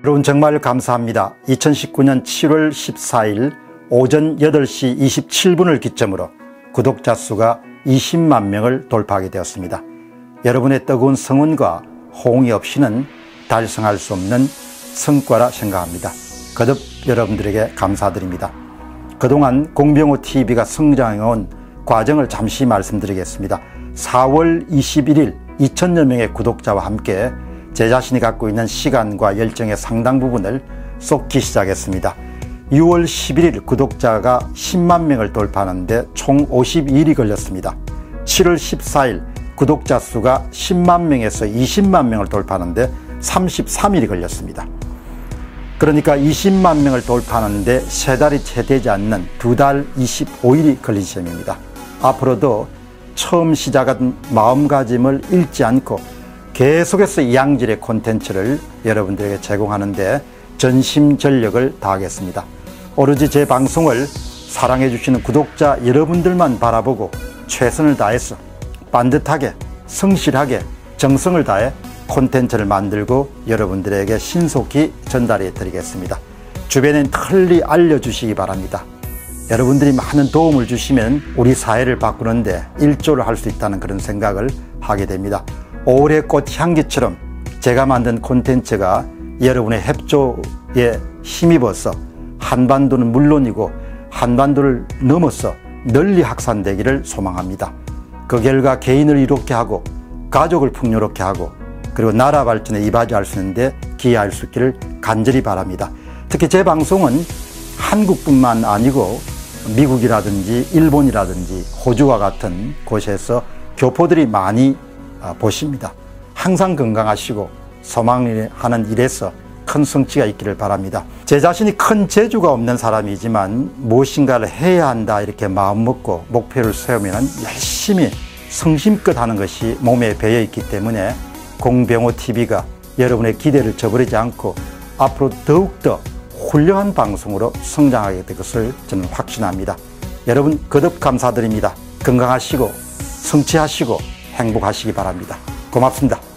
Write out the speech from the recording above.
여러분 정말 감사합니다. 2019년 7월 14일 오전 8시 27분을 기점으로 구독자 수가 20만 명을 돌파하게 되었습니다. 여러분의 뜨거운 성원과 호응이 없이는 달성할 수 없는 성과라 생각합니다. 거듭 여러분들에게 감사드립니다. 그동안 공병호TV가 성장해온 과정을 잠시 말씀드리겠습니다. 4월 21일 2000여 명의 구독자와 함께 제 자신이 갖고 있는 시간과 열정의 상당 부분을 쏟기 시작했습니다. 6월 11일 구독자가 10만 명을 돌파하는데 총 52일이 걸렸습니다. 7월 14일 구독자 수가 10만 명에서 20만 명을 돌파하는데 33일이 걸렸습니다. 그러니까 20만 명을 돌파하는데 3달이 채 되지 않는 2달 25일이 걸린 시점입니다. 앞으로도 처음 시작한 마음가짐을 잃지 않고 계속해서 이 양질의 콘텐츠를 여러분들에게 제공하는 데 전심전력을 다하겠습니다. 오로지 제 방송을 사랑해 주시는 구독자 여러분들만 바라보고 최선을 다해서 반듯하게 성실하게 정성을 다해 콘텐츠를 만들고 여러분들에게 신속히 전달해 드리겠습니다. 주변에 널리 알려주시기 바랍니다. 여러분들이 많은 도움을 주시면 우리 사회를 바꾸는데 일조를 할 수 있다는 그런 생각을 하게 됩니다. 올해 꽃 향기처럼 제가 만든 콘텐츠가 여러분의 협조에 힘입어서 한반도는 물론이고 한반도를 넘어서 널리 확산되기를 소망합니다. 그 결과 개인을 이롭게 하고 가족을 풍요롭게 하고 그리고 나라 발전에 이바지할 수 있는데 기여할 수 있기를 간절히 바랍니다. 특히 제 방송은 한국뿐만 아니고 미국이라든지 일본이라든지 호주와 같은 곳에서 교포들이 많이 보십니다. 항상 건강하시고 소망하는 일에서 큰 성취가 있기를 바랍니다. 제 자신이 큰 재주가 없는 사람이지만 무엇인가를 해야 한다 이렇게 마음먹고 목표를 세우면 열심히 성심껏 하는 것이 몸에 배어 있기 때문에 공병호TV가 여러분의 기대를 저버리지 않고 앞으로 더욱더 훌륭한 방송으로 성장하게 될 것을 저는 확신합니다. 여러분 거듭 감사드립니다. 건강하시고 성취하시고 행복하시기 바랍니다. 고맙습니다.